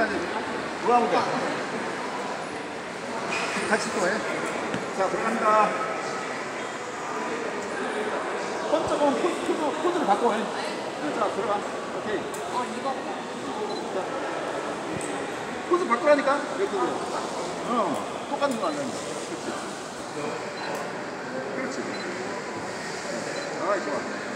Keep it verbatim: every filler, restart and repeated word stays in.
이제 돌아오면 돼. 같이 또 해. 자, 들어간다. 번쩍은 코드, 코드를 바꿔 해. 자, 들어가. 오케이. 어, 이거. 자, 코드 바꾸라니까? 이렇게. 어, 똑같은 거 안 된다. 그렇지. 그렇지. 아, 좋아.